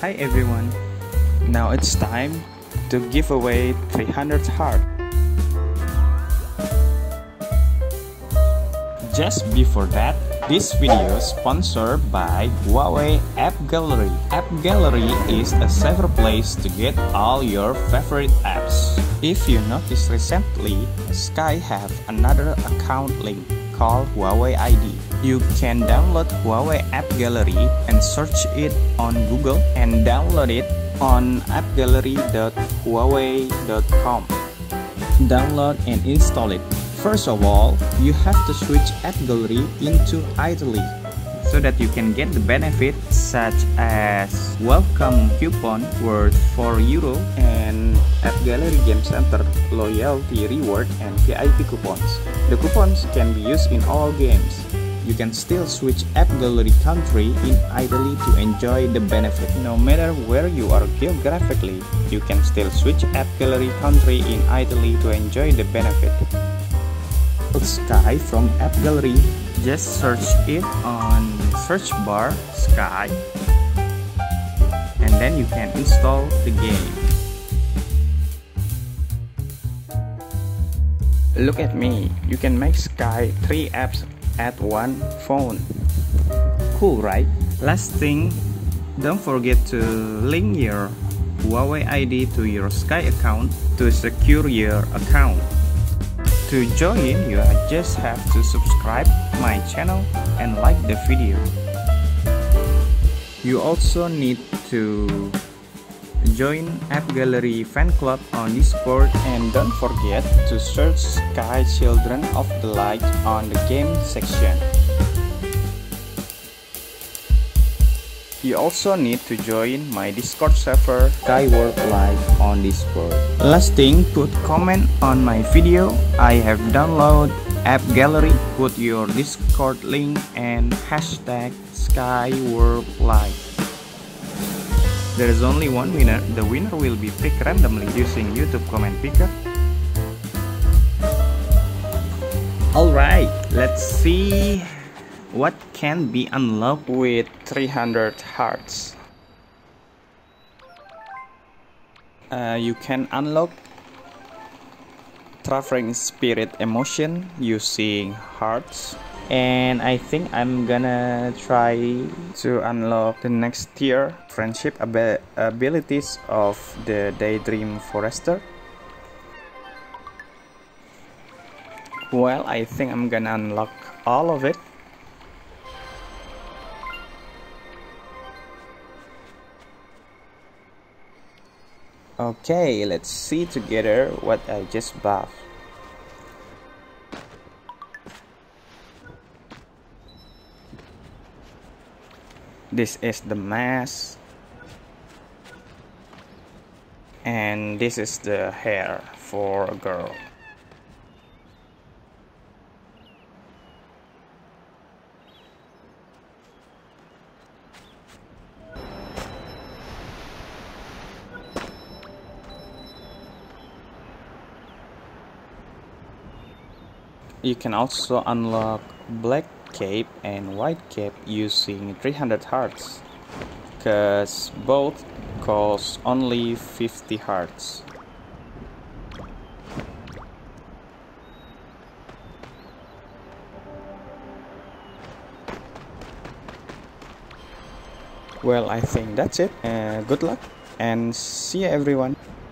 Hi everyone, now it's time to give away 300 heart. Just before that, this video is sponsored by Huawei App Gallery. App Gallery is a safer place to get all your favorite apps. If you noticed recently, Sky have another account link called Huawei ID. You can download Huawei App Gallery and search it on Google and download it on appgallery.huawei.com. Download and install it. First of all, you have to switch App Gallery into Italy so that you can get the benefits such as welcome coupon worth €4 and App Gallery Game Center loyalty reward and VIP coupons. The coupons can be used in all games. You can still switch App Gallery country in Italy to enjoy the benefit. No matter where you are geographically, you can still switch App Gallery country in Italy to enjoy the benefit. Sky from App Gallery, just search it on search bar Sky and then you can install the game. Look at me, you can make Sky 3 apps at one phone. Cool, right? Last thing, don't forget to link your Huawei ID to your Sky account to secure your account. To join, you just have to subscribe my channel and like the video. You also need to join App Gallery fan club on Discord and don't forget to search Sky Children of the Light on the game section. You also need to join my Discord server Sky World Live on Discord. Last thing, put comment on my video. I have downloaded App Gallery. Put your Discord link and hashtag Sky World Live. There is only one winner. The winner will be picked randomly using YouTube comment picker. Alright, let's see what can be unlocked with 300 hearts. You can unlock Traveling Spirit emotion using hearts, and I think I'm gonna try to unlock the next tier, friendship abilities of the Daydream Forester. Well, I think I'm gonna unlock all of it. Okay, let's see together what I just buffed. This is the mask, and this is the hair for a girl. You can also unlock black cape and white cape using 300 hearts, because both cost only 50 hearts. Well, I think that's it. Good luck and see you everyone.